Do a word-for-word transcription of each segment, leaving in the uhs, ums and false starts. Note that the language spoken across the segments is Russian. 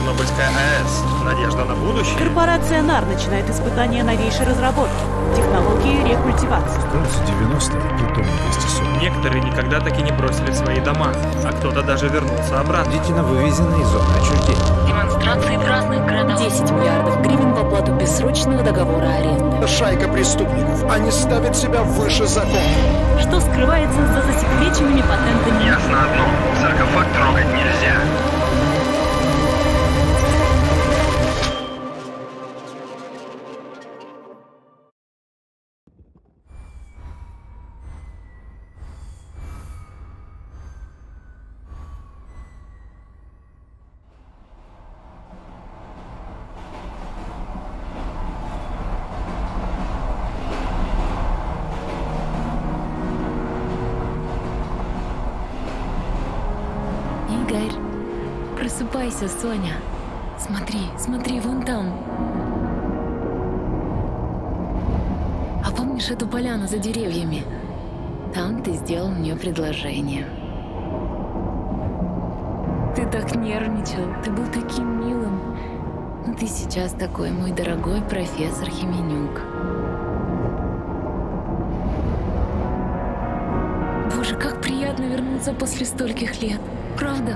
Чернобыльская АЭС. Надежда на будущее. Корпорация НАР начинает испытания новейшей разработки. Технологии рекультивации. Кажется, девяностые, Плутон двести сорок. Некоторые никогда так и не бросили свои дома, а кто-то даже вернулся обратно. Детина вывезена из зоны отчуждения. Демонстрации в разных городах. десять миллиардов гривен в оплату бессрочного договора аренды. Шайка преступников. Они ставят себя выше закона. Что скрывается за засекреченными патентами? Ясно одно. Саркофаг трогать нельзя. Игорь, просыпайся, Соня. Смотри, смотри, вон там. А помнишь эту поляну за деревьями? Там ты сделал мне предложение. Ты так нервничал, ты был таким милым. Но ты сейчас такой, мой дорогой профессор Хименюк. Боже, как приятно вернуться после стольких лет. Правда?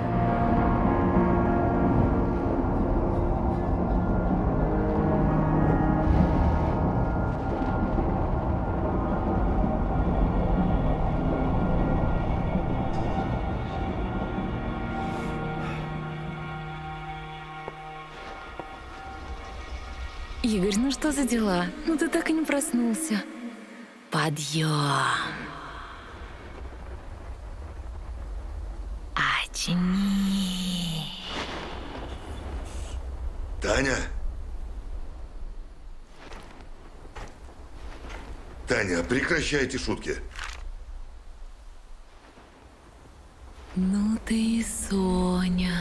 Игорь, ну что за дела? Ну ты так и не проснулся. Подъем. Очни. Таня? Таня, прекращайте шутки. Ну ты и Соня.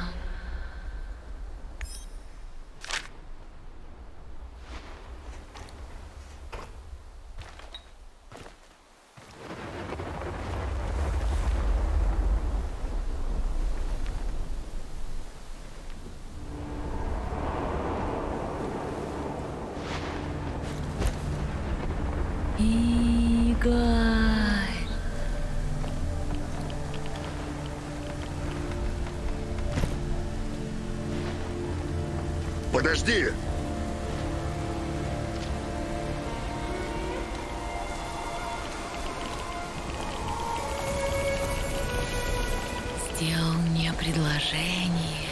Игорь. Подожди! Сделал мне предложение.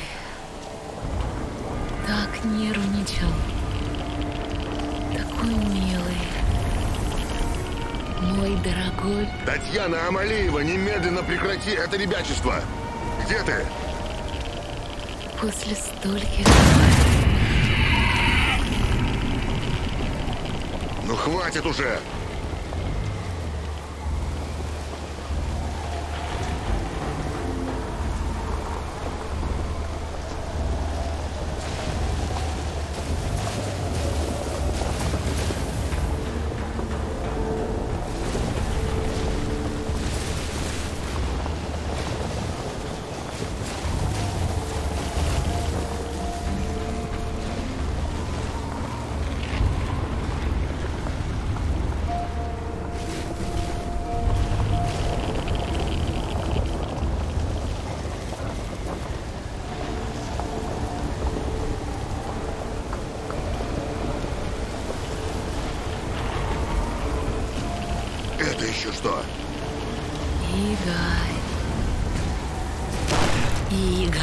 Так нервничал. Такой милый. Мой дорогой. Татьяна Амалиева, немедленно прекрати это ребячество! Где ты? После стольких... Ну хватит уже! Это еще что? Игорь. Игорь.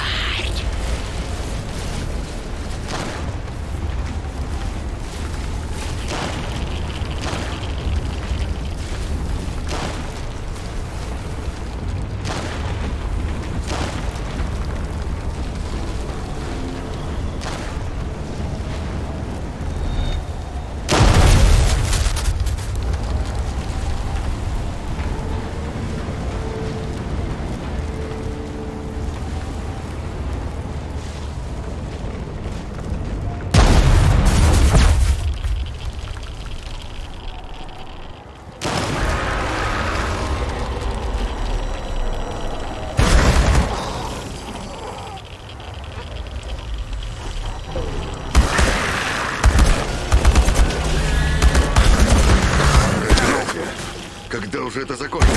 уже это закончится.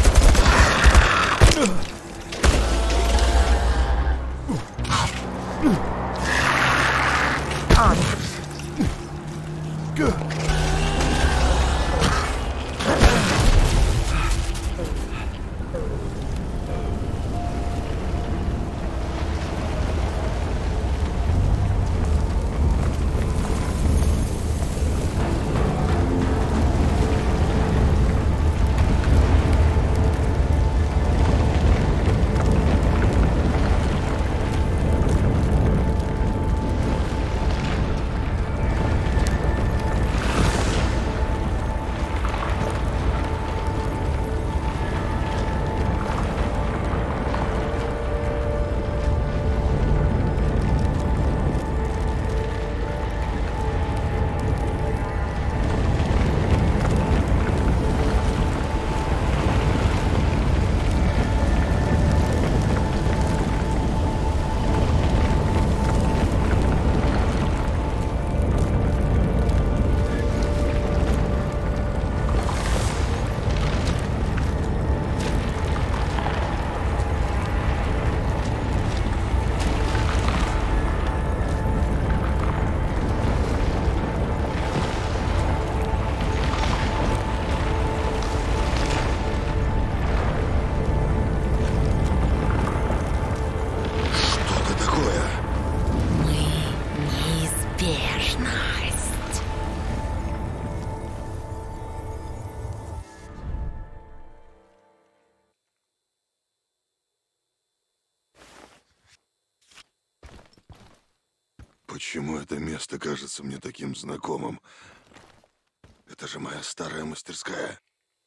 Почему это место кажется мне таким знакомым? Это же моя старая мастерская.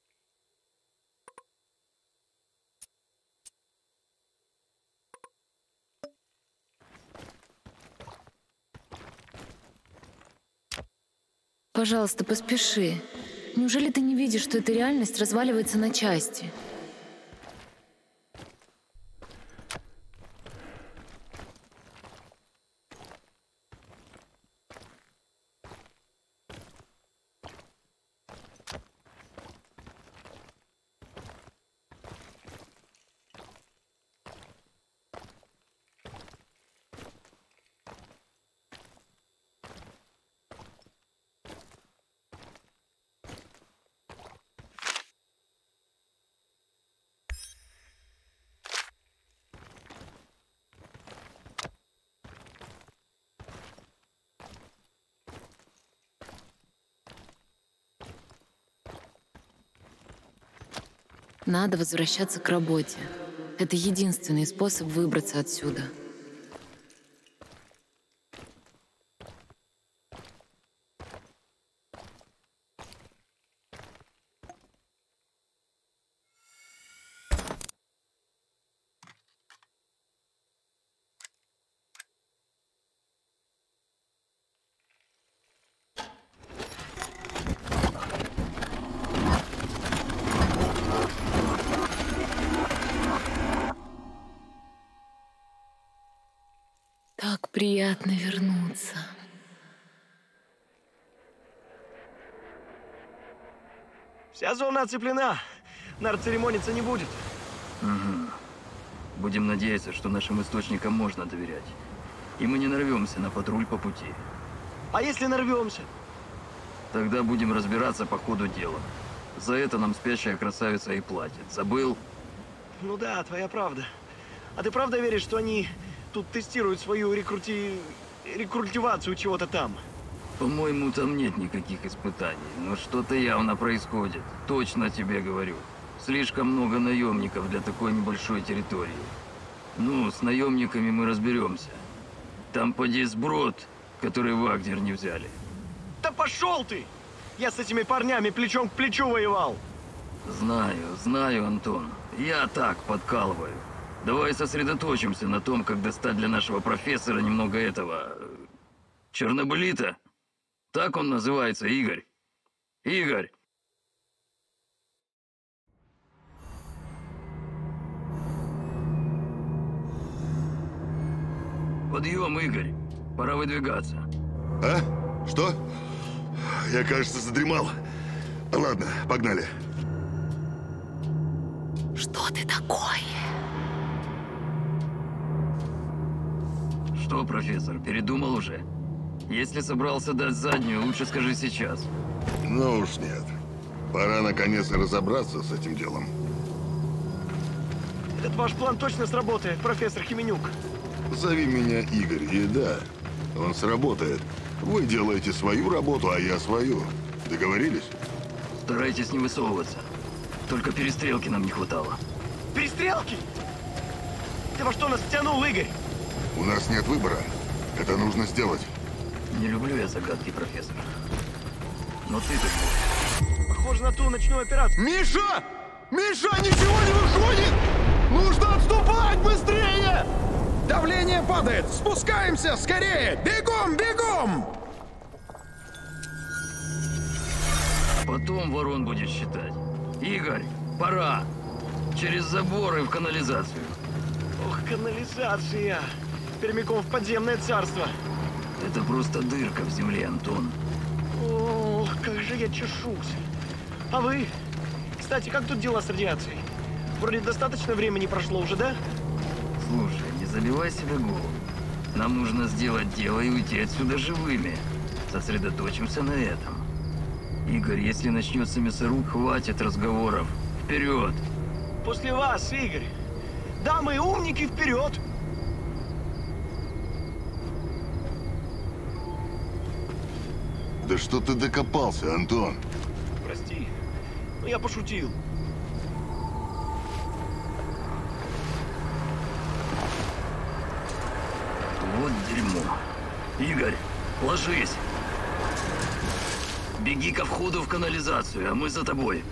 Пожалуйста, поспеши. Неужели ты не видишь, что эта реальность разваливается на части? Надо возвращаться к работе. Это единственный способ выбраться отсюда. Так приятно вернуться. Вся зона оцеплена. Нар церемониться не будет. Угу. Будем надеяться, что нашим источникам можно доверять. И мы не нарвемся на патруль по пути. А если нарвемся? Тогда будем разбираться по ходу дела. За это нам спящая красавица и платит. Забыл? Ну да, твоя правда. А ты правда веришь, что они тут тестируют свою рекрути... рекультивацию чего-то там? По-моему, там нет никаких испытаний. Но что-то явно происходит. Точно тебе говорю. Слишком много наемников для такой небольшой территории. Ну, с наемниками мы разберемся. Там поди сброд, который Вагнер не взяли. Да пошел ты! Я с этими парнями плечом к плечу воевал. Знаю, знаю, Антон. Я так подкалываю. Давай сосредоточимся на том, как достать для нашего профессора немного этого... Чернобылита? Так он называется, Игорь. Игорь! Подъем, Игорь. Пора выдвигаться. А? Что? Я, кажется, задремал. Ладно, погнали. ты такой? Что, профессор, передумал уже? Если собрался дать заднюю, лучше скажи сейчас. Ну уж нет. Пора наконец разобраться с этим делом. Этот ваш план точно сработает, профессор Хименюк. Зови меня Игорь, и да, он сработает. Вы делаете свою работу, а я свою. Договорились? Старайтесь не высовываться. Только перестрелки нам не хватало. Перестрелки? Ты во что нас втянул, Игорь? У нас нет выбора. Это нужно сделать. Не люблю я загадки, профессор. Но ты тут. Похоже на ту ночную операцию. Миша! Миша, ничего не выходит! Нужно отступать быстрее! Давление падает! Спускаемся! Скорее! Бегом, бегом! Потом ворон будет считать. Игорь, пора. Через заборы в канализацию. Ох, канализация. Прямиком в подземное царство. Это просто дырка в земле, Антон. Ох, как же я чешусь. А вы? Кстати, как тут дела с радиацией? Вроде достаточно времени прошло уже, да? Слушай, не забивай себе голову. Нам нужно сделать дело и уйти отсюда живыми. Сосредоточимся на этом. Игорь, если начнется мясоруб, хватит разговоров. Вперед! После вас, Игорь. Дамы и умники, вперед! Да что ты докопался, Антон? Прости, но я пошутил. Вот дерьмо. Игорь, ложись. Беги ко входу в канализацию, а мы за тобой.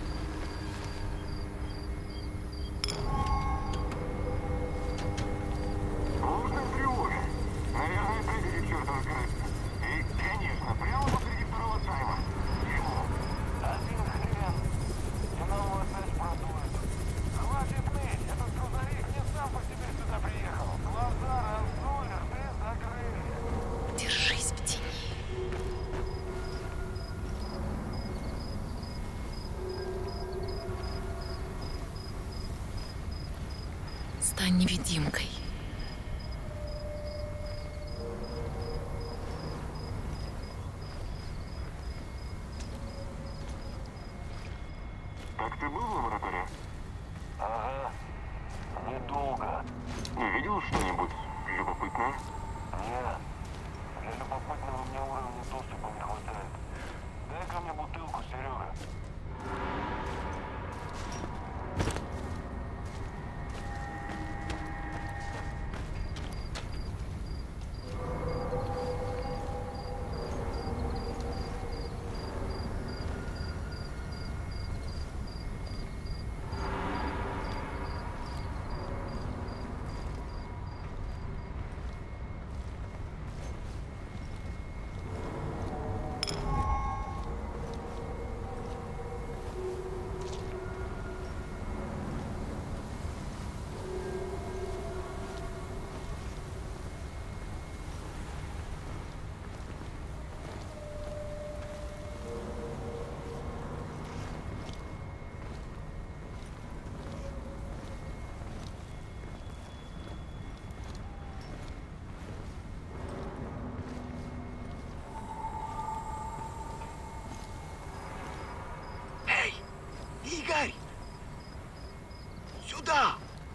Держись в тени. Стань невидимкой. Так ты был в лаборатории? Ага. Недолго. Не видел что-нибудь любопытное? Нет. Для любопытного мне уровня доступа не хватает. Дай-ка мне бутылку, Серега. Игорь! Сюда!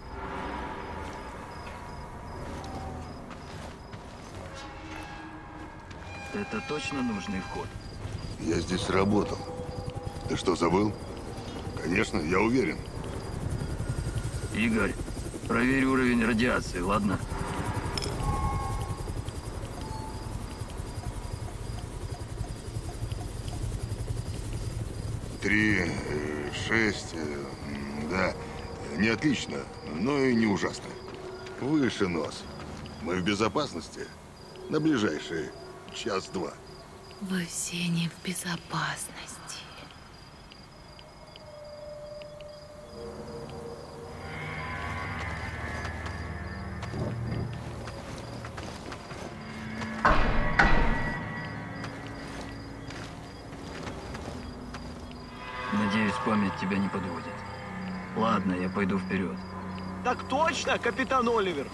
Это точно нужный вход? Я здесь работал. Ты что, забыл? Конечно, я уверен. Игорь, проверь уровень радиации, ладно? Три, э, шесть, э, да. Не отлично, но и не ужасно. Выше нос. Мы в безопасности на ближайшие час-два. Вы все не в безопасности. Надеюсь, память тебя не подводит. Ладно, я пойду вперед. Так точно, капитан Оливер.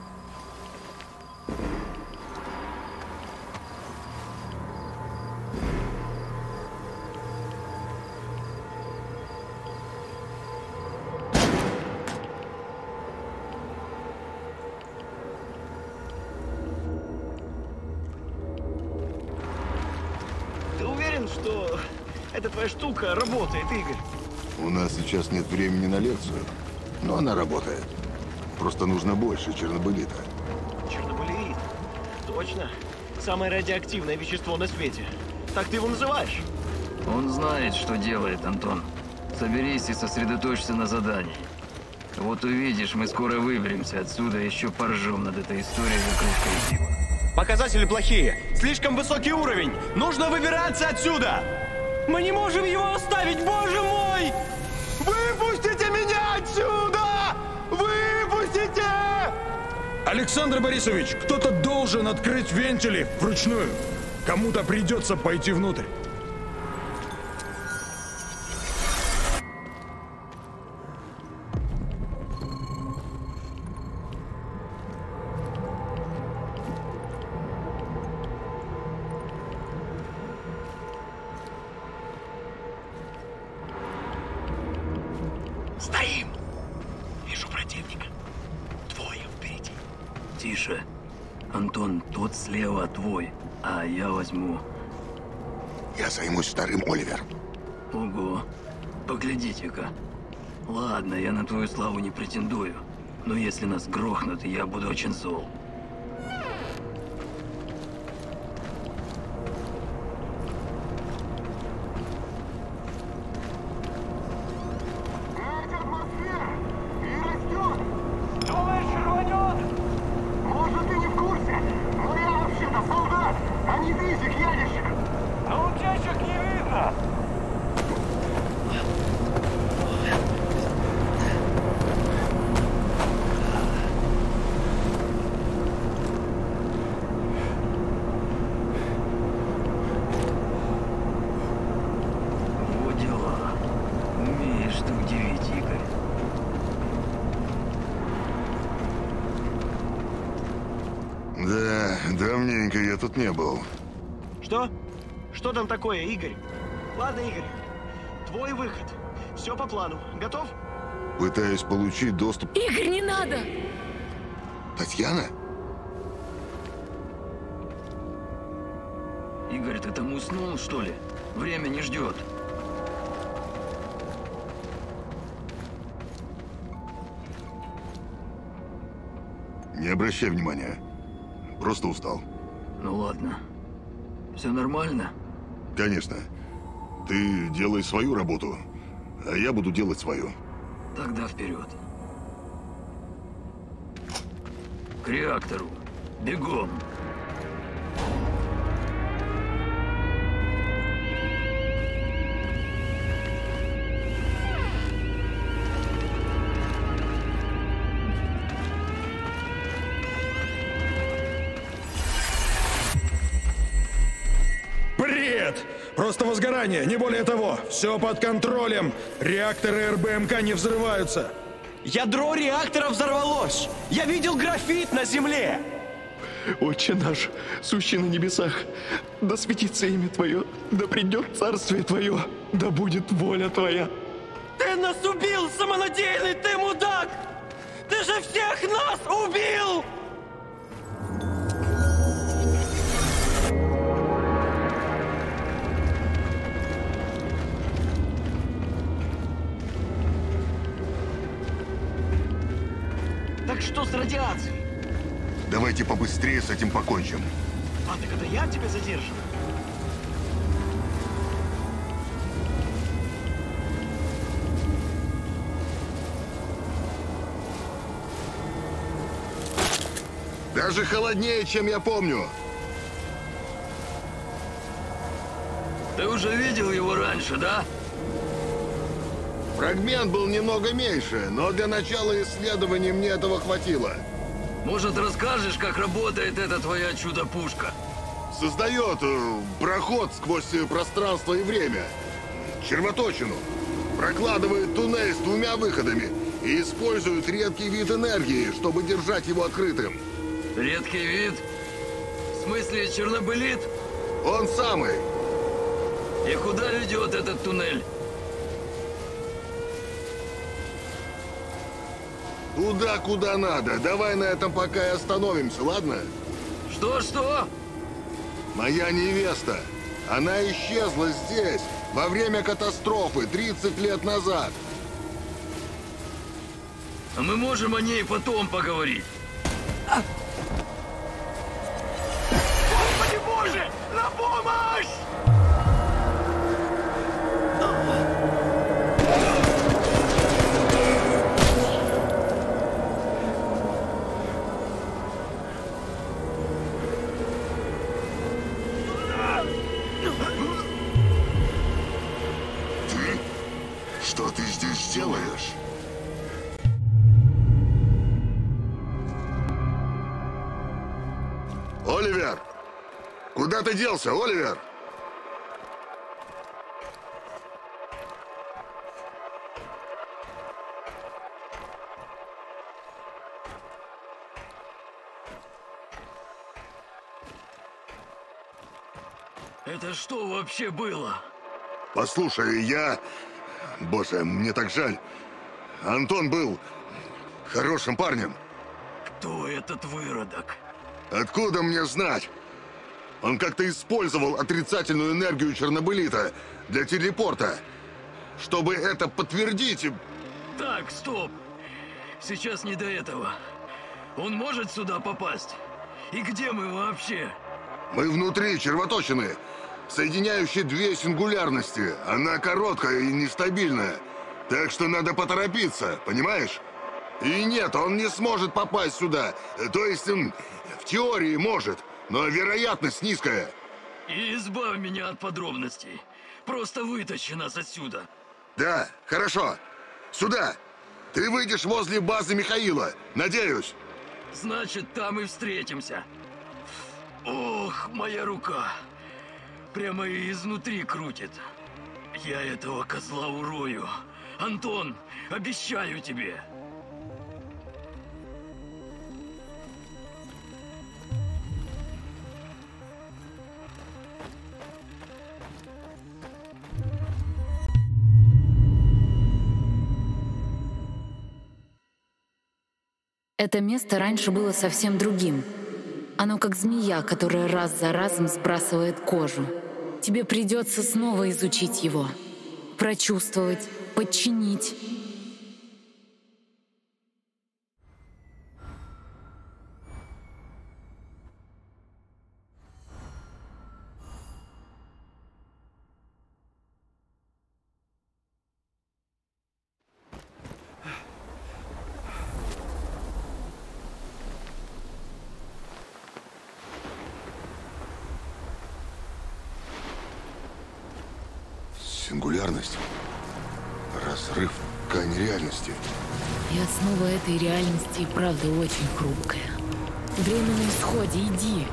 Ты уверен, что эта твоя штука работает, Игорь? У нас сейчас нет времени на лекцию, но она работает. Просто нужно больше чернобылита. Чернобылит? Точно. Самое радиоактивное вещество на свете. Так ты его называешь? Он знает, что делает, Антон. Соберись и сосредоточься на задании. Вот увидишь, мы скоро выберемся отсюда и еще поржем над этой историей за кружкой пива. Показатели плохие. Слишком высокий уровень. Нужно выбираться отсюда. Мы не можем его оставить, боже мой! Выпустите меня отсюда! Выпустите! Александр Борисович, кто-то должен открыть вентили вручную. Кому-то придется пойти внутрь. Стоим! Вижу противника. Двое впереди. Тише. Антон, тот слева твой, а я возьму. Я займусь вторым, Оливер. Ого. Поглядите-ка. Ладно, я на твою славу не претендую. Но если нас грохнут, я буду очень зол. Да, давненько я тут не был. Что? Что там такое, Игорь? Ладно, Игорь. Твой выход. Все по плану. Готов? Пытаюсь получить доступ... Игорь, не надо! Татьяна? Игорь, ты там уснул, что ли? Время не ждет. Не обращай внимания. Просто устал. Ну ладно. Все нормально? Конечно. Ты делай свою работу, а я буду делать свою. Тогда вперед. К реактору. Бегом. Бред! Просто возгорание, не более того. Все под контролем. Реакторы эр бэ эм ка не взрываются. Ядро реактора взорвалось! Я видел графит на земле! Отче наш, сущий на небесах, да светится имя Твое, да придет царствие Твое, да будет воля Твоя. Ты нас убил, самонадеянный ты мудак! Ты же всех нас убил! Так что с радиацией? Давайте побыстрее с этим покончим. А, так это я тебя задерживаю? Даже холоднее, чем я помню. Ты уже видел его раньше, да? Фрагмент был немного меньше, но для начала исследований мне этого хватило. Может, расскажешь, как работает эта твоя чудо-пушка? Создает э, проход сквозь пространство и время. Червоточину. прокладывает туннель с двумя выходами и использует редкий вид энергии, чтобы держать его открытым. Редкий вид? В смысле чернобылит? Он самый. И куда ведет этот туннель? Туда, куда надо. Давай на этом пока и остановимся, ладно? Что-что? Моя невеста. Она исчезла здесь во время катастрофы тридцать лет назад. А мы можем о ней потом поговорить. Господи боже! На помощь! Что ты здесь делаешь? Оливер! Куда ты делся, Оливер? Это что вообще было? Послушай, я... Боже, мне так жаль. Антон был хорошим парнем. Кто этот выродок? Откуда мне знать? Он как-то использовал отрицательную энергию чернобылита для телепорта. Чтобы это подтвердить... Так, стоп. Сейчас не до этого. Он может сюда попасть? И где мы вообще? Мы внутри червоточины, соединяющей две сингулярности. Она короткая и нестабильная. Так что надо поторопиться, понимаешь? И нет, он не сможет попасть сюда. То есть, в теории может, но вероятность низкая. И избавь меня от подробностей. Просто вытащи нас отсюда. Да, хорошо. Сюда. Ты выйдешь возле базы Михаила, надеюсь. Значит, там и встретимся. Ох, моя рука. Прямо и изнутри крутит. Я этого козла урою. Антон, обещаю тебе. Это место раньше было совсем другим. Оно как змея, которая раз за разом сбрасывает кожу. Тебе придется снова изучить его, прочувствовать, подчинить. Сингулярность. Разрыв ткани реальности. И основа этой реальности и правда очень хрупкая. Время на исходе, иди.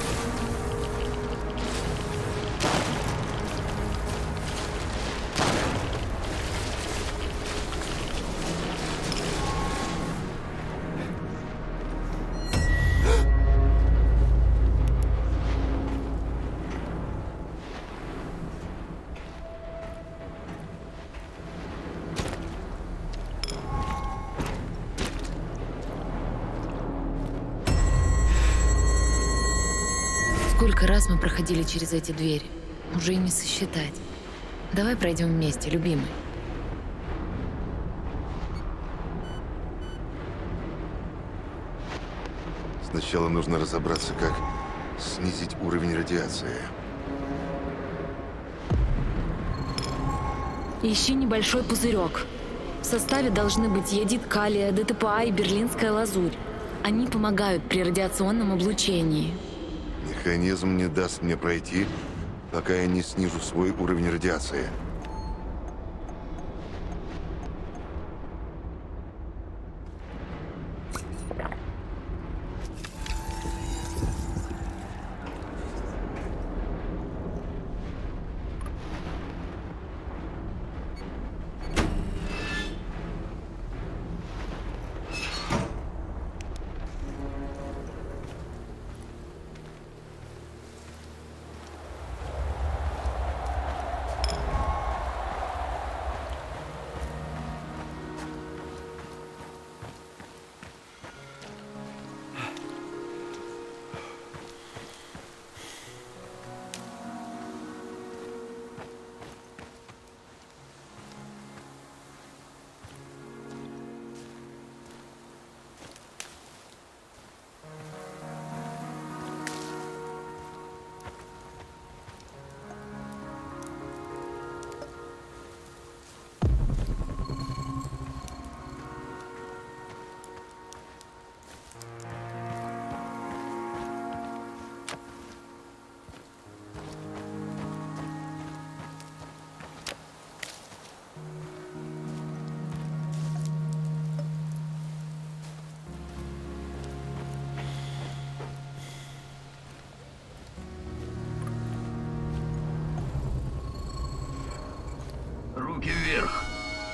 Сколько раз мы проходили через эти двери, уже и не сосчитать. Давай пройдем вместе, любимый. Сначала нужно разобраться, как снизить уровень радиации. Ищи небольшой пузырек. В составе должны быть йодид калия, ДТПА и берлинская лазурь. Они помогают при радиационном облучении. Механизм не даст мне пройти, пока я не снижу свой уровень радиации.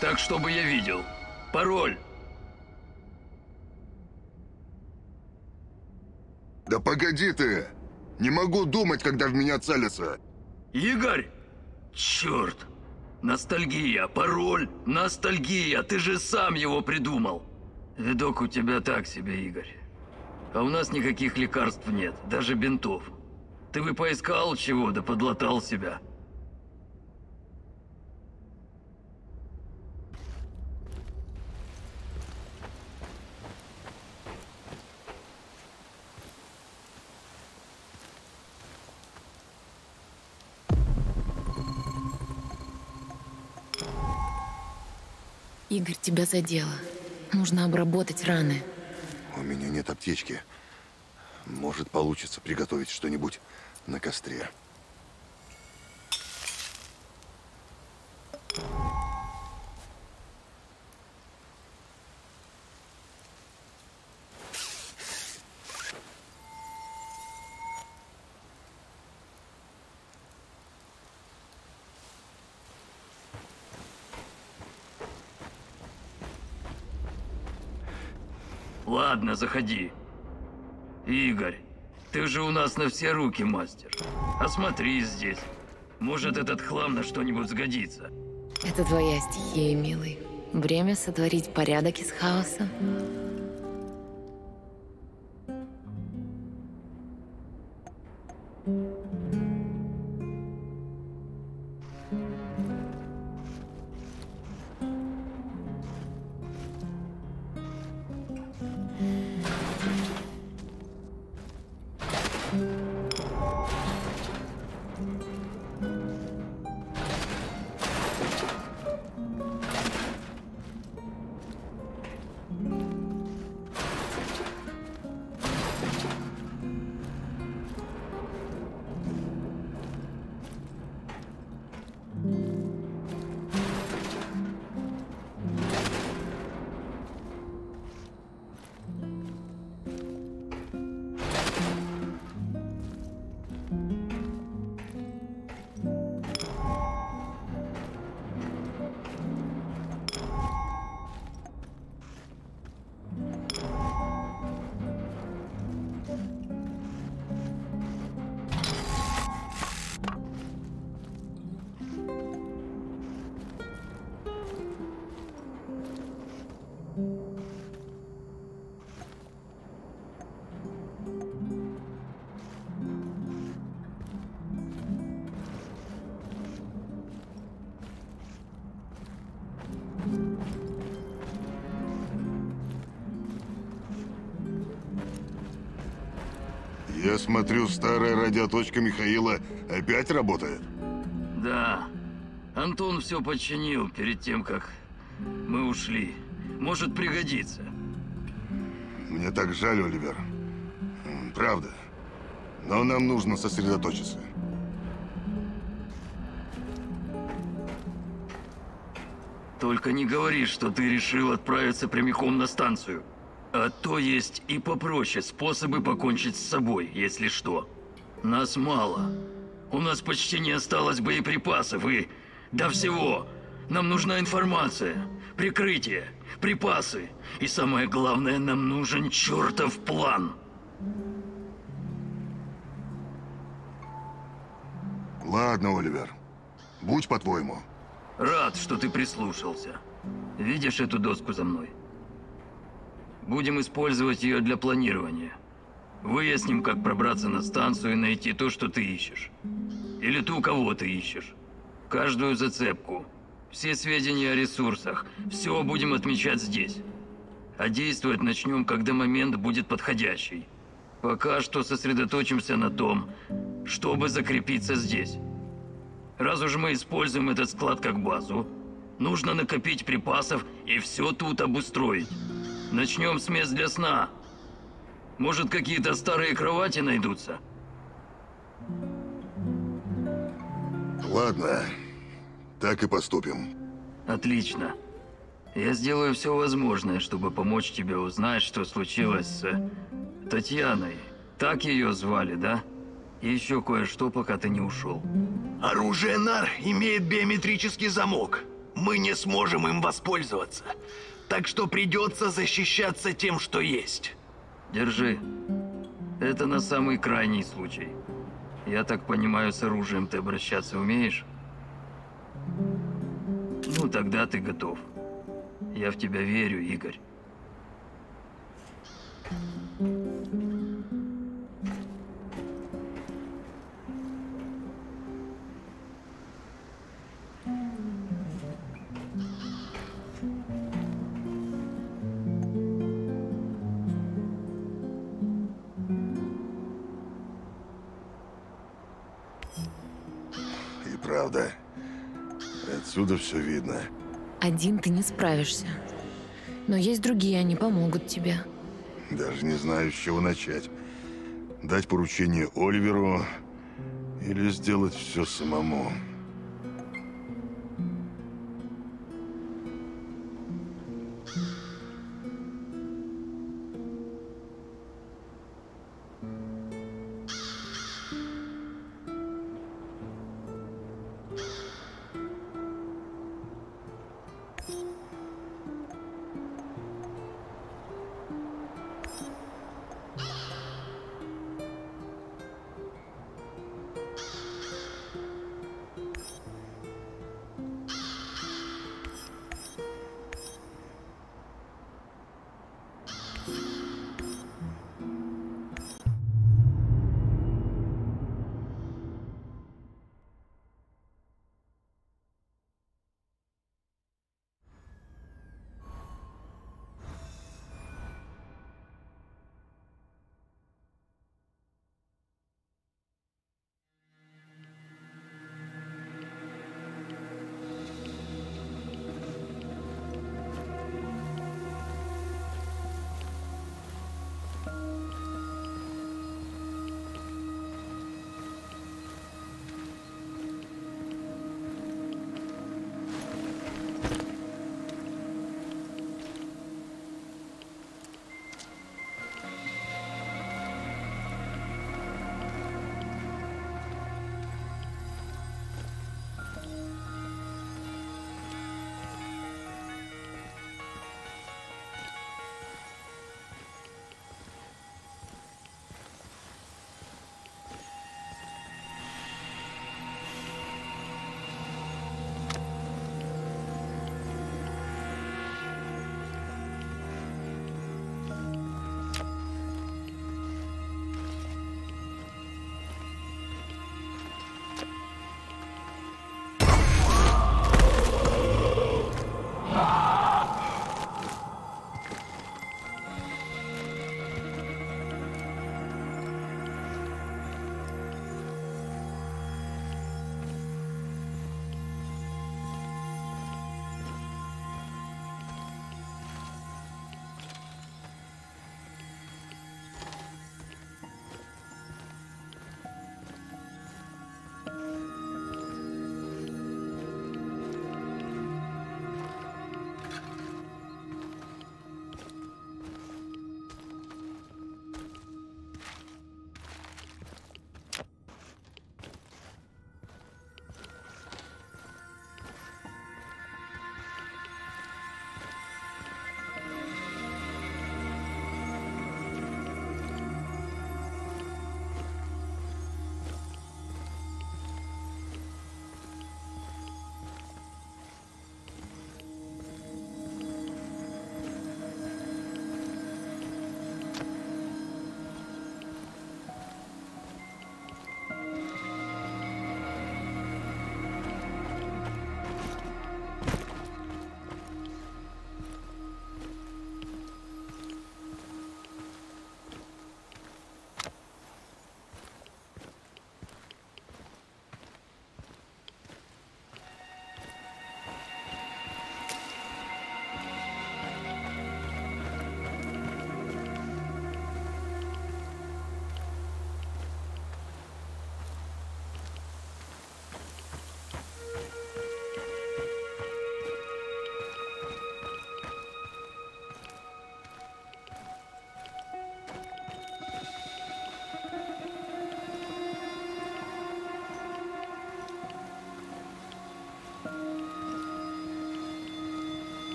Так, чтобы я видел. Пароль. Да погоди ты! Не могу думать, когда в меня целятся. Игорь! Черт! Ностальгия, пароль, ностальгия. Ты же сам его придумал. Видок у тебя так себе, Игорь. А у нас никаких лекарств нет, даже бинтов. Ты бы поискал чего, да подлатал себя. Игорь, тебя задело. Нужно обработать раны. У меня нет аптечки. Может, получится приготовить что-нибудь на костре. Ладно, заходи. Игорь, ты же у нас на все руки мастер. Осмотри здесь. Может, этот хлам на что-нибудь сгодится. Это твоя стихия, милый. Время сотворить порядок из хаоса. Я смотрю, старая радиоточка Михаила опять работает. Да. Антон все починил перед тем, как мы ушли. Может пригодиться. Мне так жаль, Оливер. Правда. Но нам нужно сосредоточиться. Только не говори, что ты решил отправиться прямиком на станцию. А то есть и попроще способы покончить с собой, если что. Нас мало. У нас почти не осталось боеприпасов и... до всего. Нам нужна информация, прикрытие, припасы. И самое главное, нам нужен чертов план. Ладно, Оливер. Будь по-твоему. Рад, что ты прислушался. Видишь эту доску за мной? Будем использовать ее для планирования. Выясним, как пробраться на станцию и найти то, что ты ищешь. Или ту, кого ты ищешь. Каждую зацепку. Все сведения о ресурсах. Все будем отмечать здесь. А действовать начнем, когда момент будет подходящий. Пока что сосредоточимся на том, чтобы закрепиться здесь. Раз уж мы используем этот склад как базу, нужно накопить припасов и все тут обустроить. Начнем с мест для сна. Может, какие-то старые кровати найдутся? Ладно, так и поступим. Отлично. Я сделаю все возможное, чтобы помочь тебе узнать, что случилось с Татьяной. Так ее звали, да? И еще кое-что, пока ты не ушел. Оружие НАР имеет биометрический замок. мы не сможем им воспользоваться. Так что придется защищаться тем, что есть. Держи. Это на самый крайний случай. Я так понимаю, с оружием ты обращаться умеешь? Ну, тогда ты готов. Я в тебя верю, Игорь. И правда, отсюда все видно. Один ты не справишься. Но есть другие, они помогут тебе. Даже не знаю, с чего начать. Дать поручение Оливеру или сделать все самому.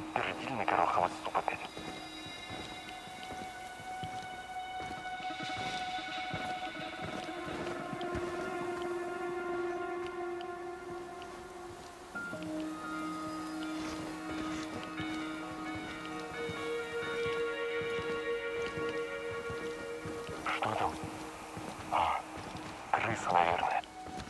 Пердильный гороховый суп опять. Что там? А, крыса, наверное.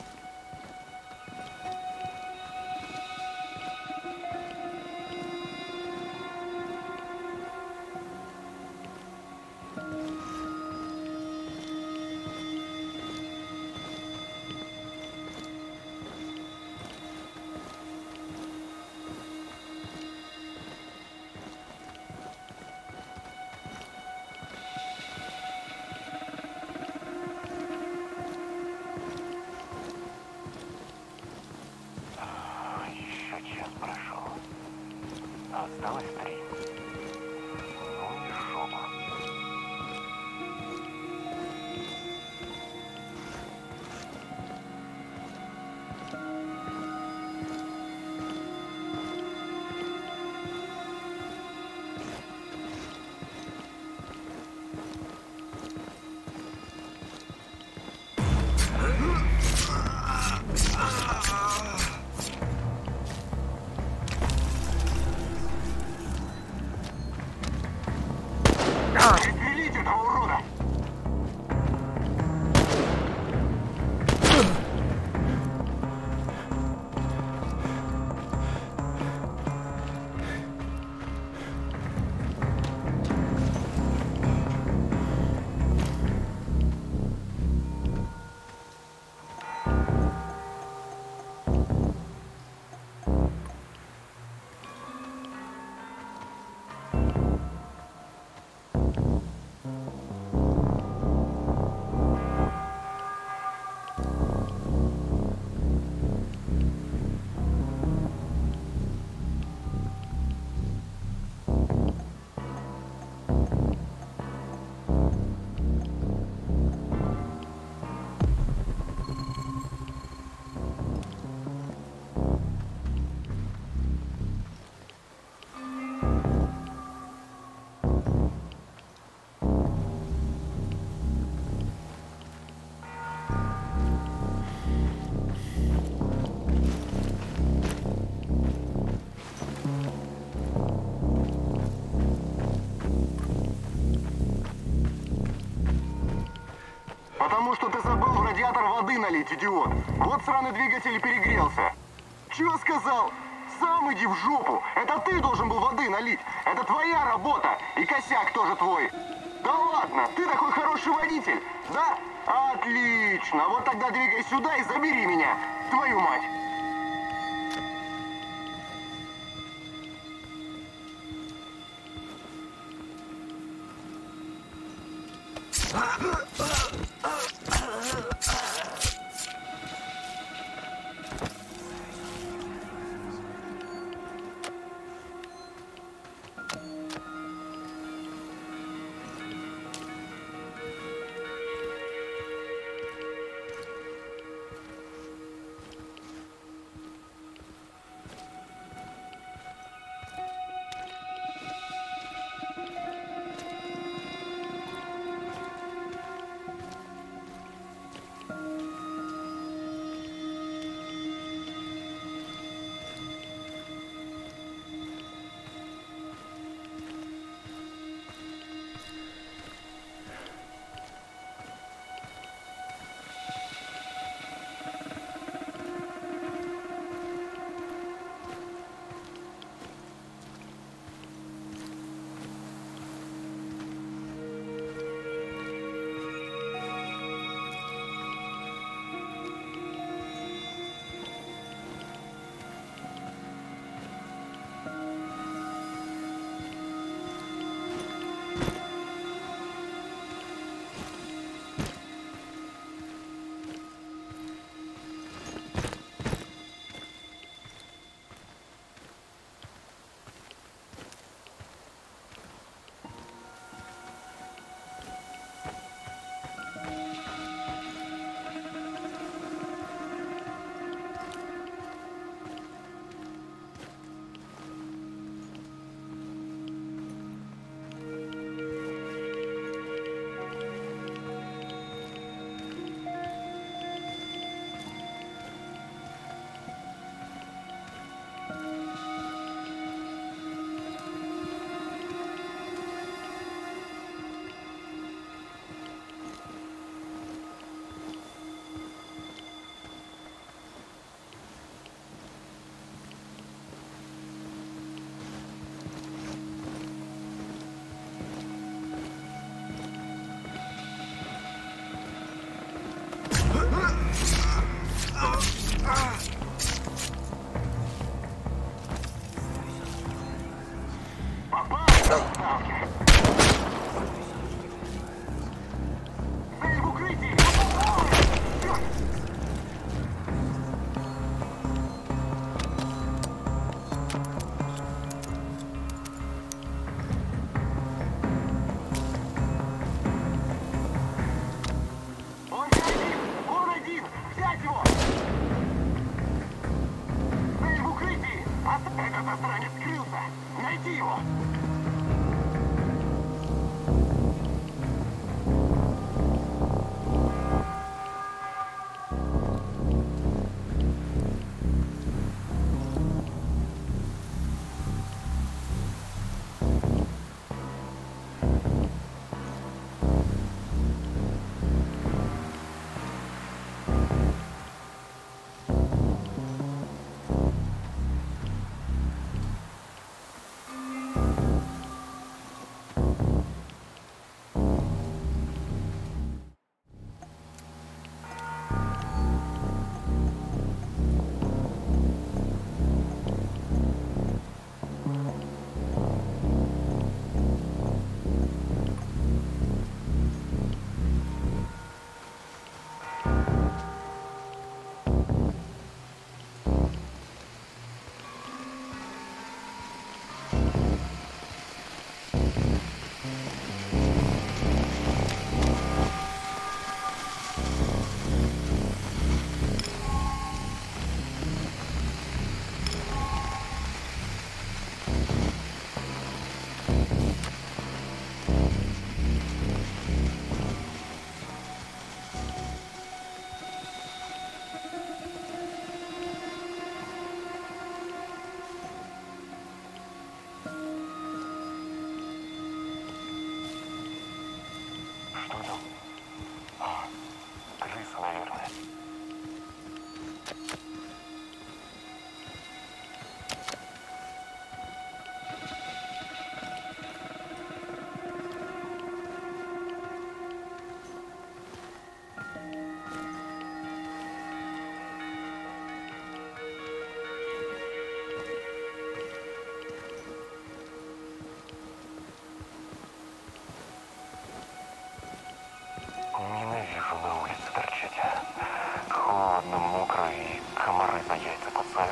Осталось три. Ну и жопа. Пристрелить этого урода! Потому что ты забыл в радиатор воды налить, идиот. Вот сраный двигатель и перегрелся. Чего сказал? Сам иди в жопу. Это ты должен был воды налить. Это твоя работа. И косяк тоже твой. Да ладно, ты такой хороший водитель, да? Отлично. Вот тогда двигай сюда и забери меня. Твою мать. Ненавижу на улице торчать. Холодно, мокро и комары за яйца кусают.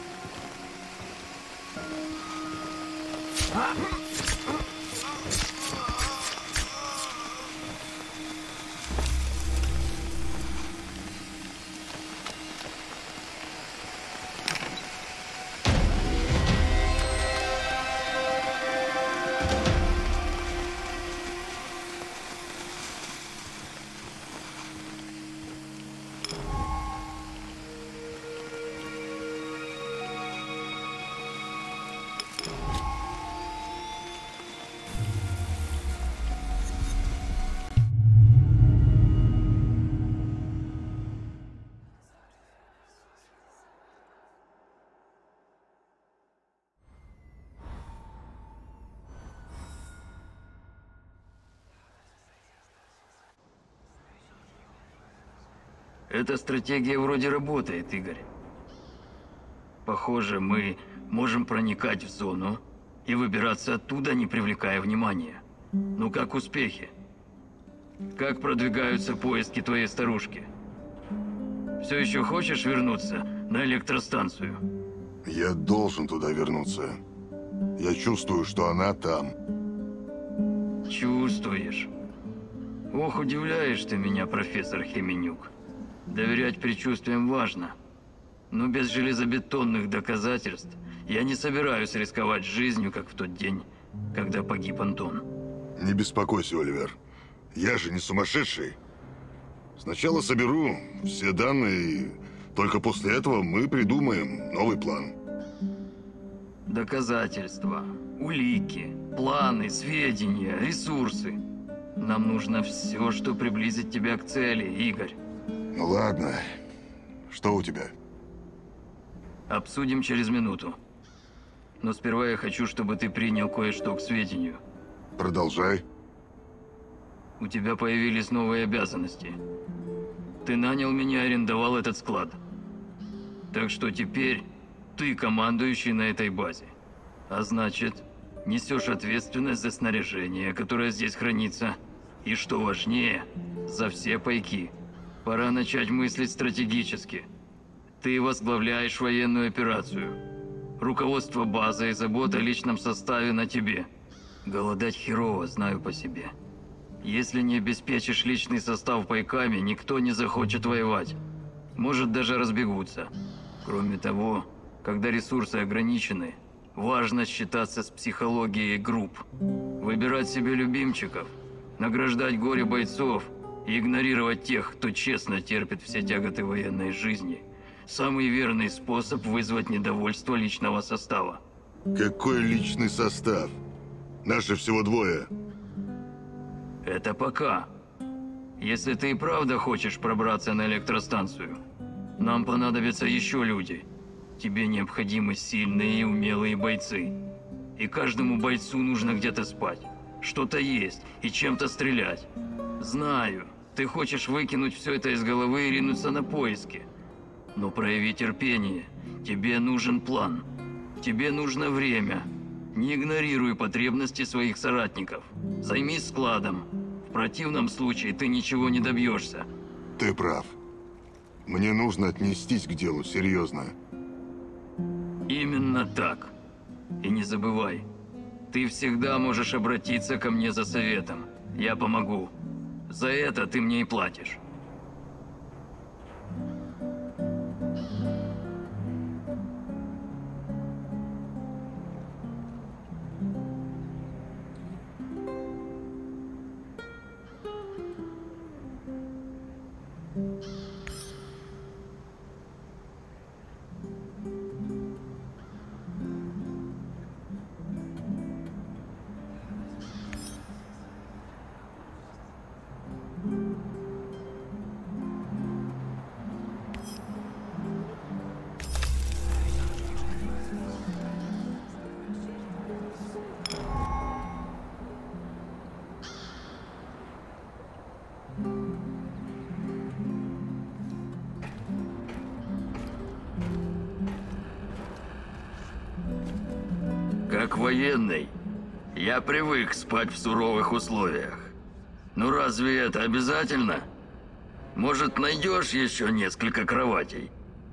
Эта стратегия вроде работает, Игорь. Похоже, мы можем проникать в зону и выбираться оттуда, не привлекая внимания. Ну как успехи? Как продвигаются поиски твоей старушки? Все еще хочешь вернуться на электростанцию? Я должен туда вернуться. Я чувствую, что она там. Чувствуешь? Ох, удивляешь ты меня, профессор Хеменюк. Доверять предчувствиям важно. Но без железобетонных доказательств я не собираюсь рисковать жизнью, как в тот день, когда погиб Антон. Не беспокойся, Оливер. Я же не сумасшедший. Сначала соберу все данные, и только после этого мы придумаем новый план. Доказательства, улики, планы, сведения, ресурсы. Нам нужно все, что приблизит тебя к цели, Игорь. Ну ладно. Что у тебя? Обсудим через минуту. Но сперва я хочу, чтобы ты принял кое-что к сведению. Продолжай. У тебя появились новые обязанности. Ты нанял меня и арендовал этот склад. Так что теперь ты командующий на этой базе. А значит, Несешь ответственность за снаряжение, которое здесь хранится. И что важнее, за все пайки. Пора начать мыслить стратегически. Ты возглавляешь военную операцию. Руководство базой и забота о личном составе на тебе. Голодать херово, знаю по себе. Если не обеспечишь личный состав пайками, никто не захочет воевать. Может, даже разбегутся. Кроме того, когда ресурсы ограничены, важно считаться с психологией групп. Выбирать себе любимчиков, награждать горе бойцов и игнорировать тех, кто честно терпит все тяготы военной жизни. Самый верный способ вызвать недовольство личного состава. Какой личный состав? Наши всего двое. Это пока. Если ты и правда хочешь пробраться на электростанцию, нам понадобятся еще люди. Тебе необходимы сильные и умелые бойцы. И каждому бойцу нужно где-то спать, что-то есть и чем-то стрелять. Знаю, ты хочешь выкинуть все это из головы и ринуться на поиски. Но прояви терпение. Тебе нужен план. Тебе нужно время. Не игнорируй потребности своих соратников. Займись складом. В противном случае ты ничего не добьешься. Ты прав. Мне нужно отнестись к делу серьезно. Именно так. И не забывай, ты всегда можешь обратиться ко мне за советом. Я помогу. За это ты мне и платишь. Как военный, я привык спать в суровых условиях. Но разве это обязательно? Может, найдешь еще несколько кроватей?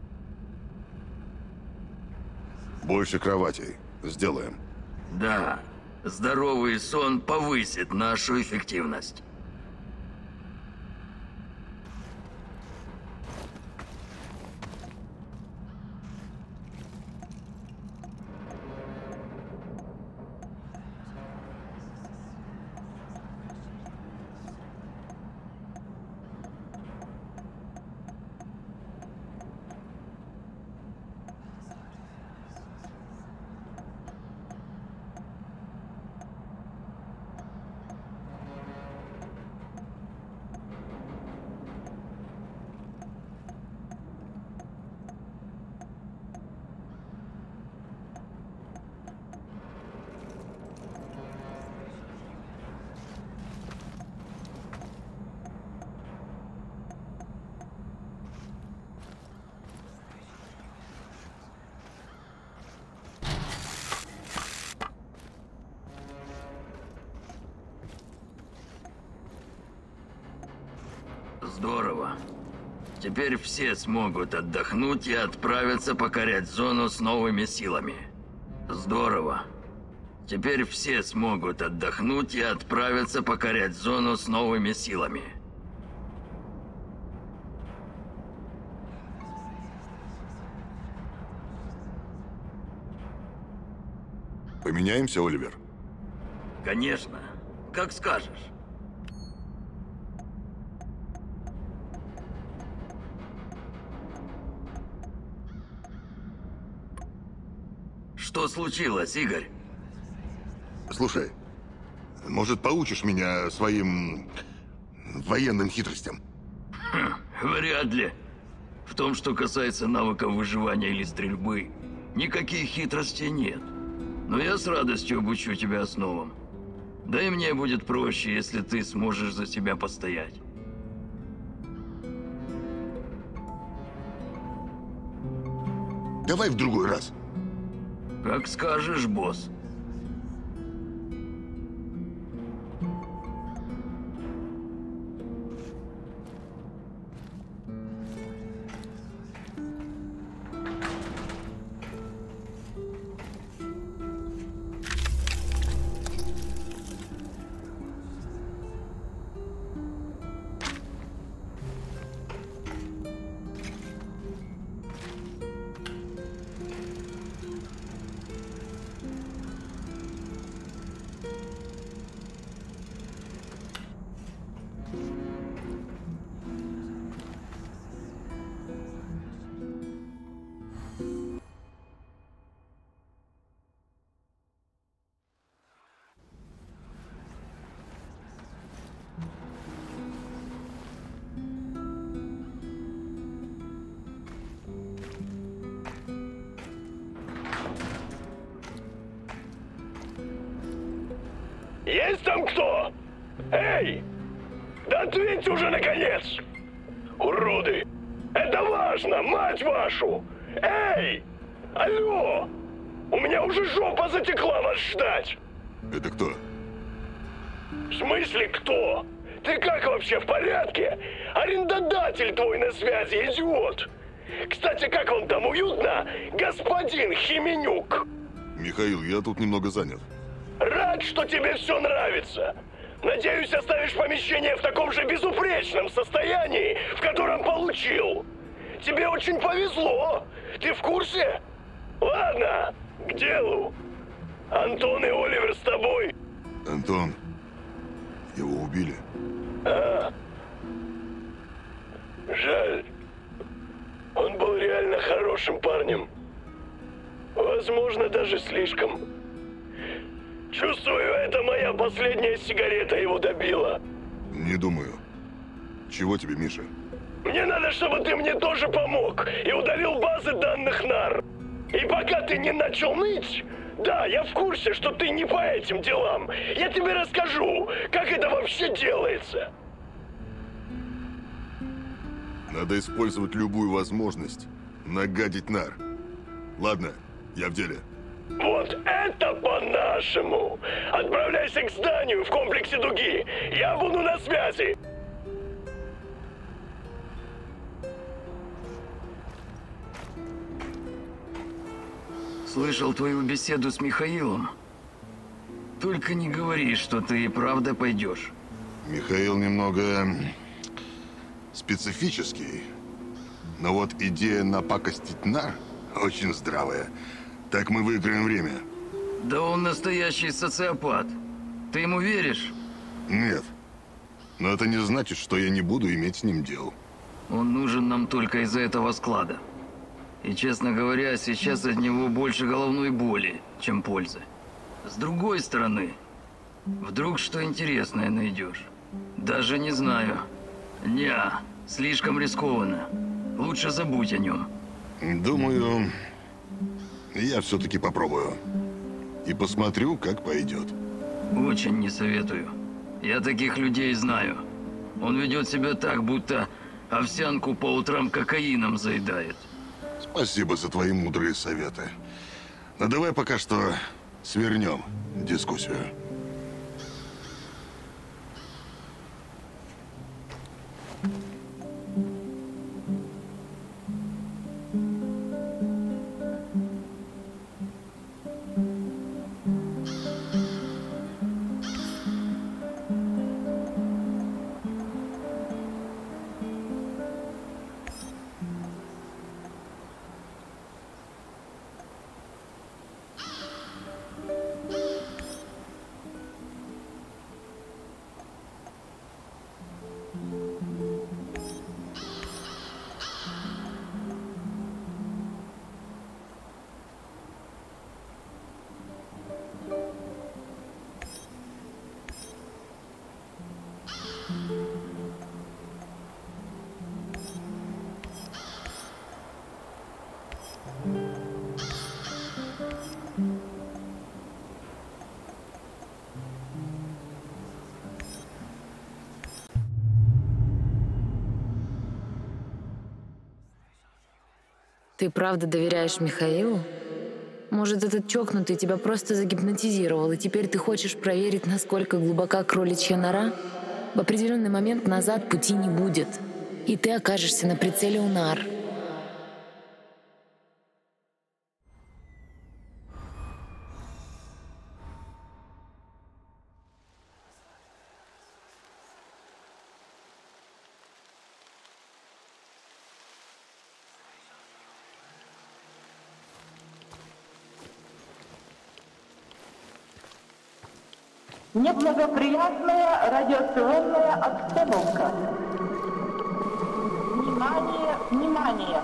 Больше кроватей. Сделаем. Да, здоровый сон повысит нашу эффективность. Здорово. Теперь все смогут отдохнуть и отправиться покорять зону с новыми силами. Здорово. Теперь все смогут отдохнуть и отправиться покорять зону с новыми силами. Поменяемся, Оливер? Конечно. Как скажешь. Что случилось, Игорь? Слушай, может, поучишь меня своим военным хитростям? Хм, вряд ли. В том, что касается навыков выживания или стрельбы, никаких хитростей нет. Но я с радостью обучу тебя основам. Да и мне будет проще, если ты сможешь за себя постоять. Давай в другой раз. Как скажешь, босс. Есть там кто? Эй! Да ответьте уже, наконец! Уроды! Это важно, мать вашу! Эй! Алло! У меня уже жопа затекла вас ждать! Это кто? В смысле кто? Ты как вообще, в порядке? Арендодатель твой на связи, идиот! Кстати, как вам там, уютно? Господин Хименюк! Михаил, я тут немного занят. Рад, что тебе все нравится. Надеюсь, оставишь помещение в таком же безупречном состоянии, в котором получил. Тебе очень повезло. Ты в курсе? Ладно, к делу. Антон и Оливер с тобой? Антон, его убили. А? Жаль. Он был реально хорошим парнем. Возможно, даже слишком. Чувствую, это моя последняя сигарета его добила. Не думаю. Чего тебе, Миша? Мне надо, чтобы ты мне тоже помог и удалил базы данных НАР. И пока ты не начал ныть, да, я в курсе, что ты не по этим делам. Я тебе расскажу, как это вообще делается. Надо использовать любую возможность нагадить НАР. Ладно, я в деле. Вот это по-нашему! Отправляйся к зданию в комплексе Дуги. Я буду на связи. Слышал твою беседу с Михаилом. Только не говори, что ты и правда пойдешь. Михаил немного специфический. Но вот идея напакостить НАР очень здравая. Так мы выиграем время. Да он настоящий социопат. Ты ему веришь? Нет. Но это не значит, что я не буду иметь с ним дел. Он нужен нам только из-за этого склада. И, честно говоря, сейчас от него больше головной боли, чем пользы. С другой стороны, вдруг что интересное найдешь. Даже не знаю. Неа, слишком рискованно. Лучше забудь о нем. Думаю, я все-таки попробую. И посмотрю, как пойдет. Очень не советую. Я таких людей знаю. Он ведет себя так, будто овсянку по утрам кокаином заедает. Спасибо за твои мудрые советы. Но давай пока что свернем дискуссию. Ты правда доверяешь Михаилу? Может, этот чокнутый тебя просто загипнотизировал, и теперь ты хочешь проверить, насколько глубока кроличья нора? В определенный момент назад пути не будет, и ты окажешься на прицеле у НАР. Неблагоприятная радиационная обстановка. Внимание, внимание!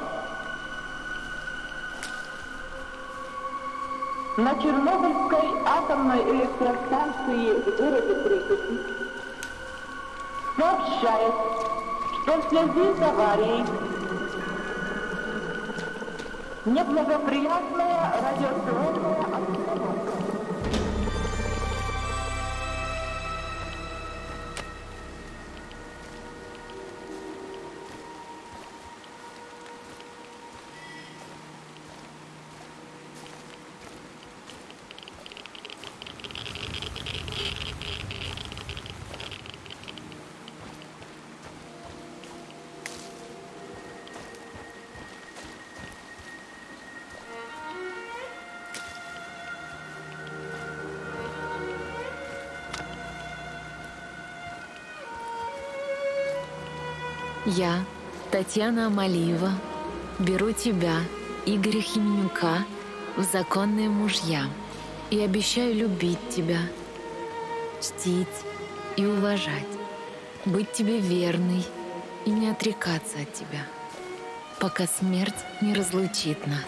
На Чернобыльской атомной электростанции в городе Припяти сообщает, что в связи с аварией неблагоприятная радиационная обстановка. Я, Татьяна Амалиева, беру тебя, Игоря Хименюка, в законные мужья и обещаю любить тебя, чтить и уважать, быть тебе верной и не отрекаться от тебя, пока смерть не разлучит нас.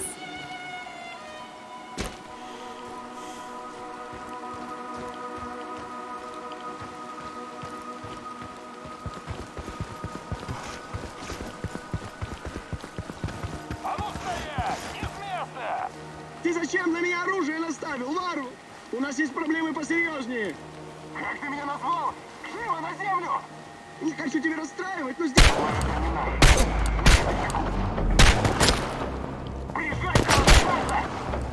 Ты зачем на меня оружие наставил, Вару? У нас есть проблемы посерьезнее. Как ты меня назвал? Живо на землю! Не хочу тебя расстраивать, но здесь... Приезжай, пожалуйста!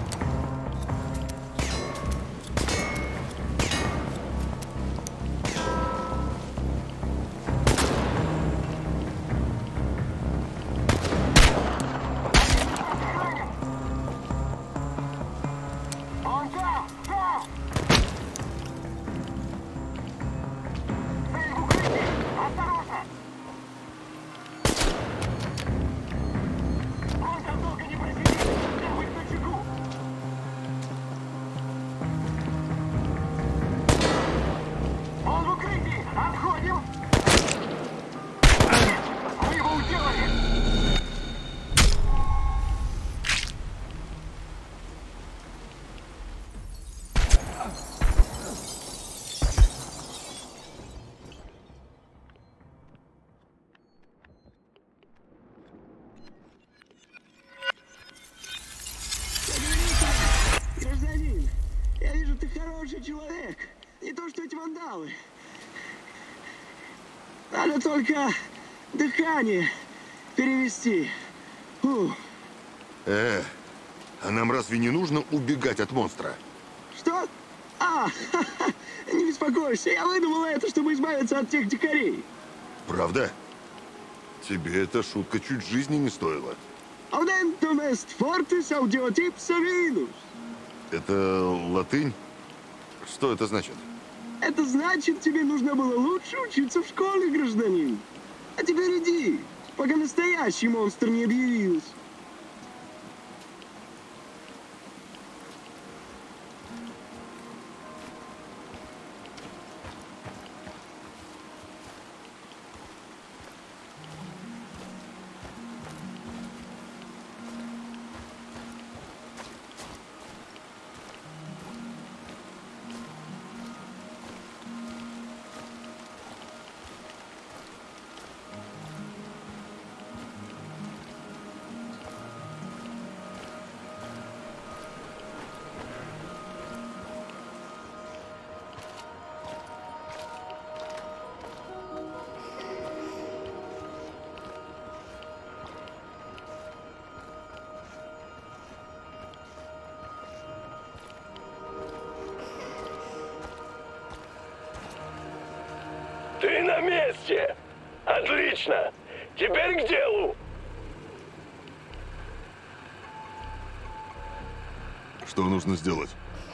Он там! Там! Цель в укрытии! Осторожно! Он там долго не просидит! Нужно быть начеку! Он в укрытии! Отходим! Мы его уделали! Гражданин, я вижу, ты хороший человек. Не то, что эти вандалы. Надо только дыхание перевести. Фу. Э, а нам разве не нужно убегать от монстра? Что? А, не беспокойся, я выдумал это, чтобы избавиться от тех дикарей. Правда? Тебе эта шутка чуть жизни не стоила. Audendum est fortis audiotips avinus. Это латынь? Что это значит? Это значит, тебе нужно было лучше учиться в школе, гражданин. А теперь иди, пока настоящий монстр не объявился. Ты на месте! Отлично! Теперь к делу! Что нужно сделать?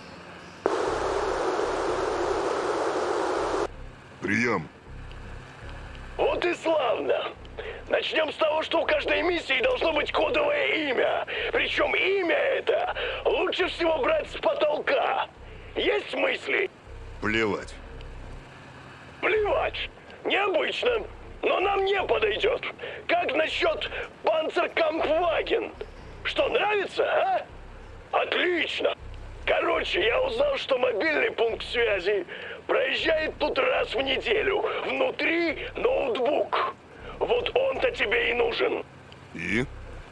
Прием! Вот и славно! Начнем с того, что у каждой миссии должно быть кодовое имя. Причем имя это лучше всего брать с потолка. Есть мысли? Плевать. плевать. Необычно, но нам не подойдет. Как насчет Панцеркампфваген? Что, нравится, а? Отлично. Короче, я узнал, что мобильный пункт связи проезжает тут раз в неделю. Внутри ноутбук. Вот он-то тебе и нужен. И?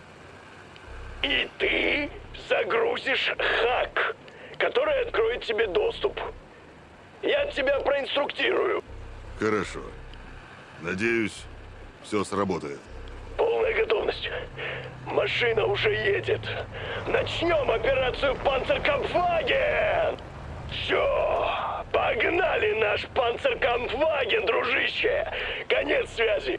И ты загрузишь хак, который откроет тебе доступ. Я тебя проинструктирую. Хорошо. Надеюсь, все сработает. Полная готовность. Машина уже едет. Начнем операцию Панцеркампфваген! Все, погнали наш Панцеркампфваген, дружище! Конец связи.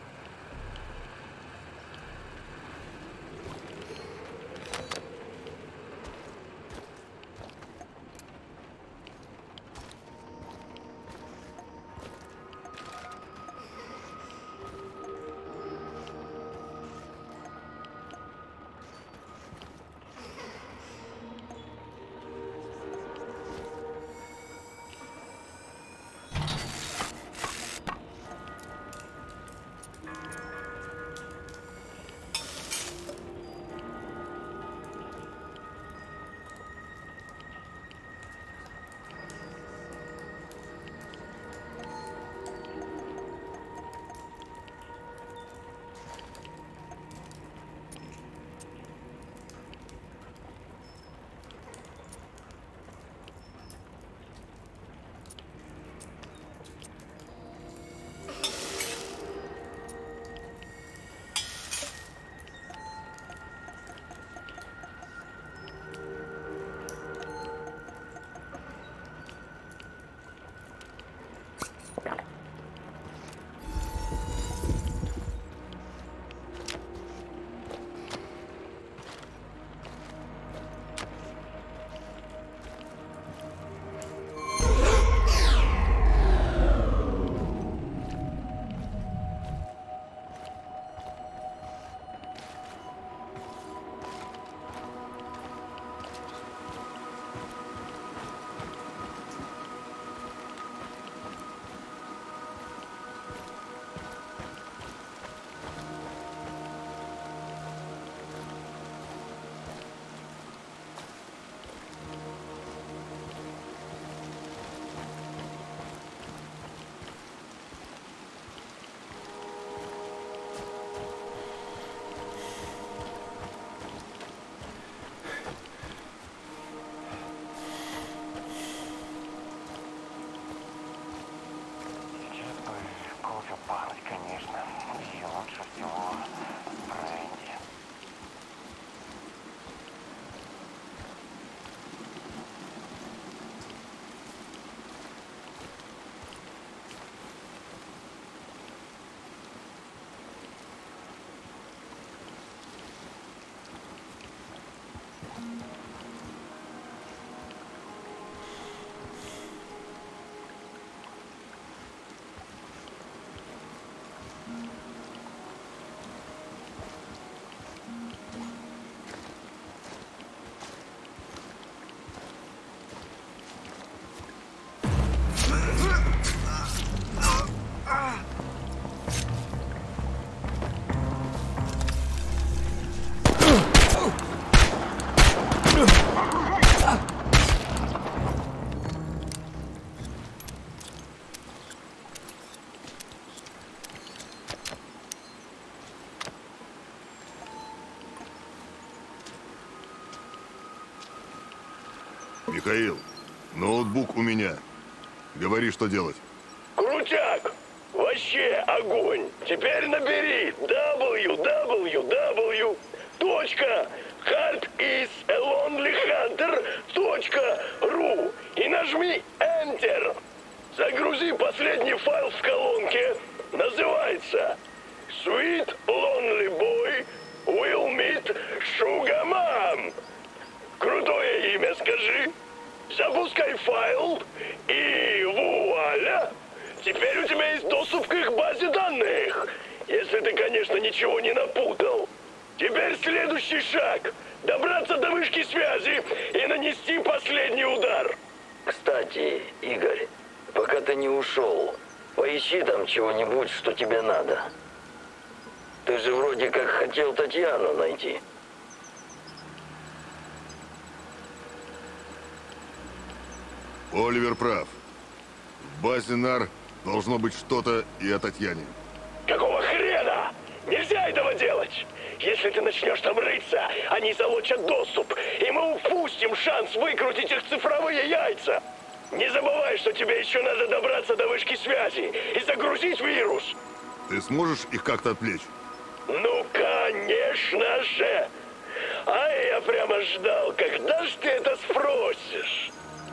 Михаил, ноутбук у меня. Говори, что делать. Крутяк! Вообще огонь! Теперь набери дабл ю дабл ю дабл ю точка харт из лонли хантер точка ру и нажми Enter. Загрузи последний файл в колонке. Называется Sweet Lonely Boy Will Meet Sugar Mom. Крутое имя скажи. Запускай файл и вуаля! Теперь у тебя есть доступ к их базе данных. Если ты, конечно, ничего не напутал. Теперь следующий шаг. Добраться до вышки связи и нанести последний удар. Кстати, Игорь, пока ты не ушел, Поищи там чего-нибудь, что тебе надо. Ты же вроде как хотел Татьяну найти. Оливер прав. В базе НАР должно быть что-то и о Татьяне. Какого хрена? Нельзя этого делать! Если ты начнешь там рыться, они залучат доступ, и мы упустим шанс выкрутить их цифровые яйца. Не забывай, что тебе еще надо добраться до вышки связи и загрузить вирус. Ты сможешь их как-то отвлечь? Ну, конечно же! А я прямо ждал, когда ж ты это спросишь?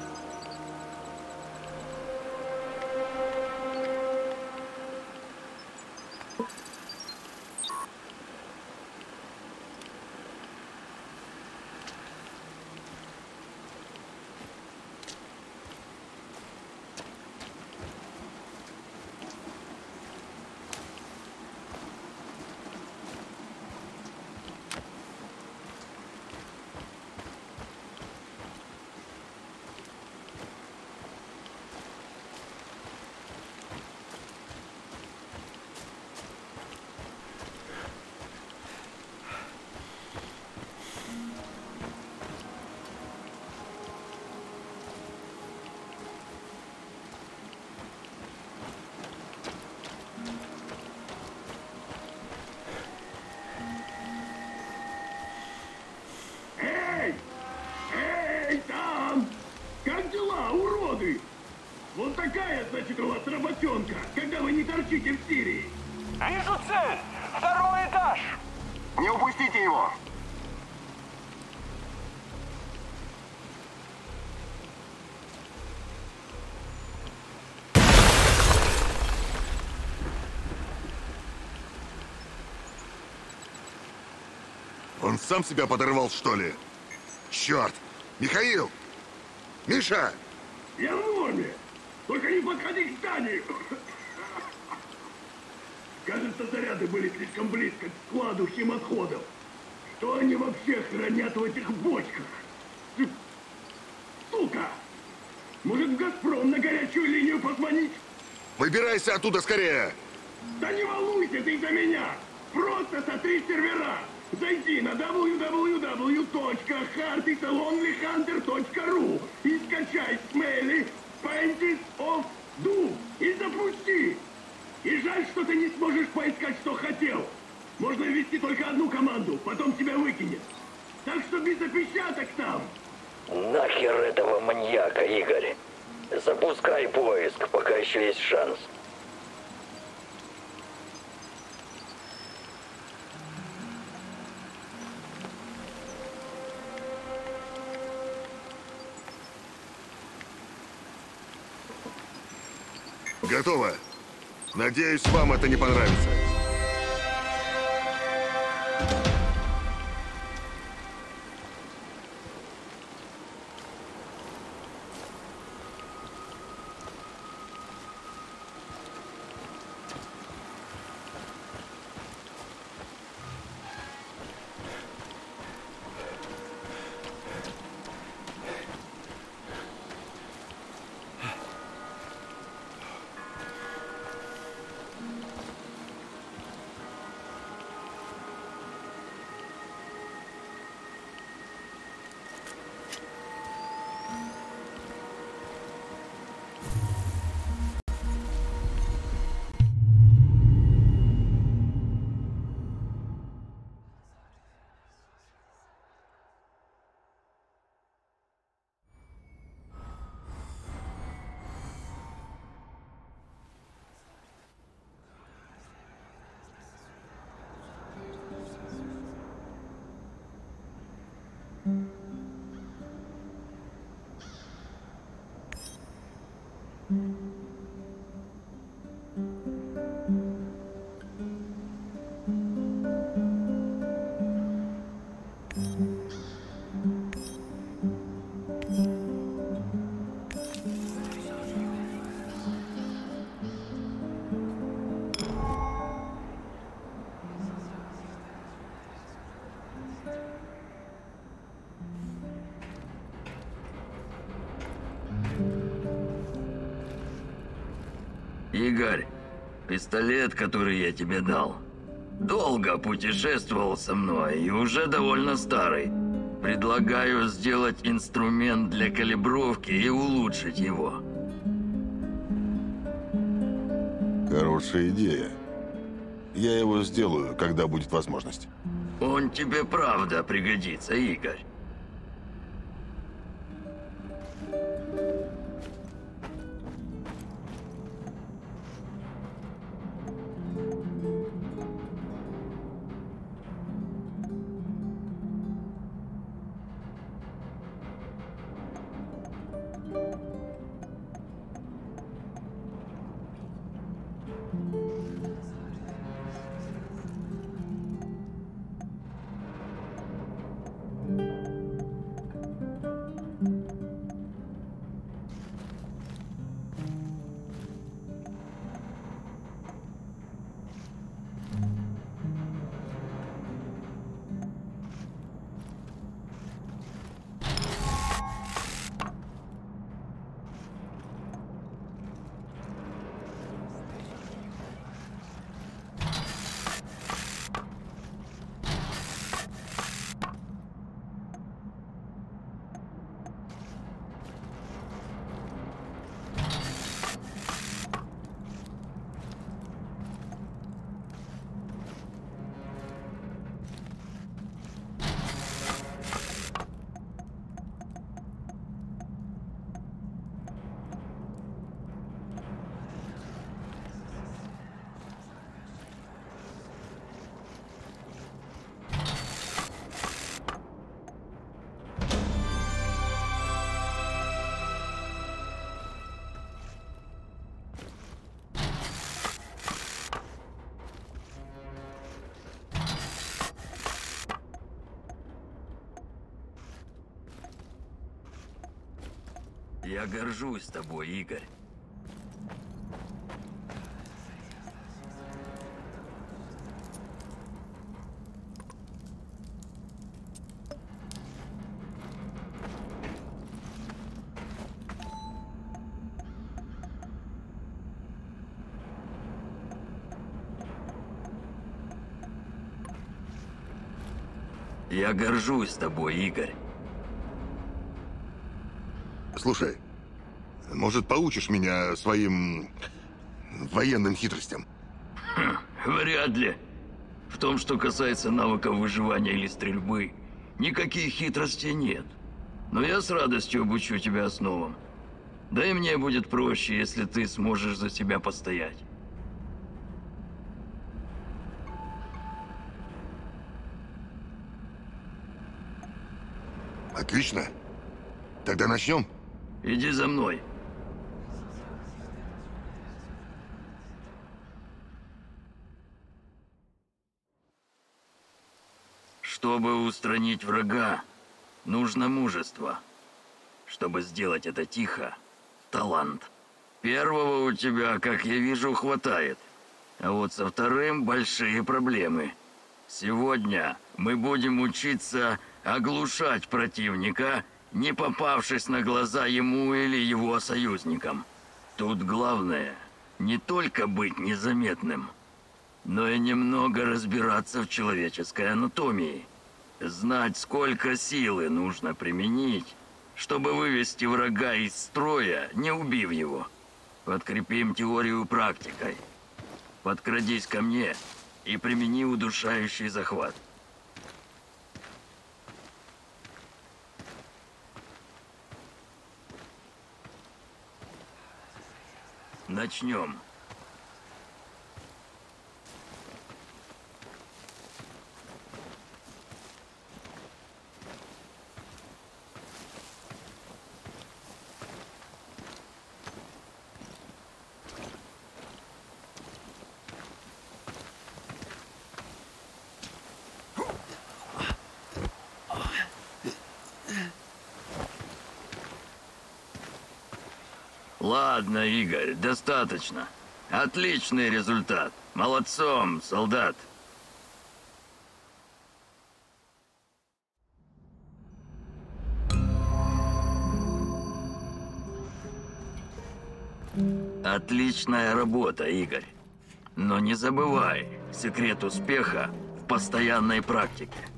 Вот такая, значит, у вас работенка, когда вы не торчите в Сирии. Вижу цель! Второй этаж! Не упустите его! Он сам себя подорвал, что ли? Черт! Михаил! Миша! Я в норме! Только не подходи к зданию! Кажется, заряды были слишком близко к складу химотходов. Что они вообще хранят в этих бочках? Сука! Может, в «Газпром» на горячую линию позвонить? Выбирайся оттуда скорее! Да не волнуйся ты за меня! Просто сотри сервера! Зайди на дабл ю дабл ю дабл ю точка хартис лонли хантер точка ру и скачай смели Painted of Doom и запусти! И жаль, что ты не сможешь поискать, что хотел. Можно ввести только одну команду, потом тебя выкинет. Так что без опечаток там. Нахер этого маньяка, Игорь. Запускай поиск, пока еще есть шанс. Готово. Надеюсь, вам это не понравится. Игорь, пистолет, который я тебе дал, долго путешествовал со мной и уже довольно старый. Предлагаю сделать инструмент для калибровки и улучшить его. Хорошая идея. Я его сделаю, когда будет возможность. Он тебе правда пригодится, Игорь. Я горжусь тобой, Игорь. Я горжусь тобой, Игорь. Слушай, может, поучишь меня своим военным хитростям? Хм, вряд ли. В том, что касается навыков выживания или стрельбы, никаких хитростей нет. Но я с радостью обучу тебя основам. Да и мне будет проще, если ты сможешь за себя постоять. Отлично. Тогда начнем? Иди за мной. Чтобы устранить врага, нужно мужество. Чтобы сделать это тихо, талант. Первого у тебя, как я вижу, хватает. А вот со вторым большие проблемы. Сегодня мы будем учиться оглушать противника, не попавшись на глаза ему или его союзникам. Тут главное не только быть незаметным, но и немного разбираться в человеческой анатомии. Знать, сколько силы нужно применить, чтобы вывести врага из строя, не убив его. Подкрепим теорию практикой. Подкрадись ко мне и примени удушающий захват. Начнем. Ладно, Игорь, достаточно. Отличный результат. Молодцом, солдат. Thank you. Отличная работа, Игорь. Но не забывай, секрет успеха в постоянной практике.